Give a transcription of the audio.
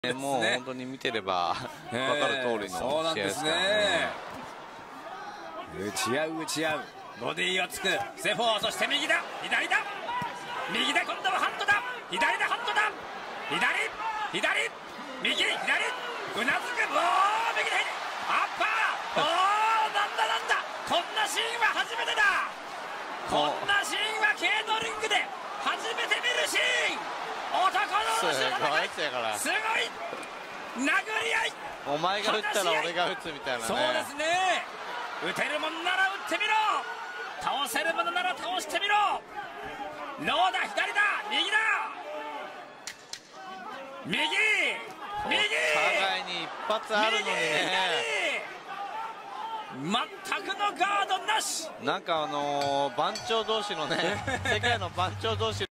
もう本当に見てれば分かる通りの試合ですからね。 打ち合う打ち合う、ボディをつくセフォー、そして右だ左だ右だ、今度はハンドだ左だ、ハンドだ左右左うなずく、右でアッパー、なんだこんなシーンは初めてだ。こんなシーンはケイトリングで初めて見るシーン。男の戦いすごい殴り合い。 お前が打ったら俺が打つみたいなね。 そうですね、打てるもんなら打ってみろ、倒せるものなら倒してみろ。ローだ左だ右だ右互いに一発あるのにね、 全くのガードなし。 なんか番長同士のね世界の番長同士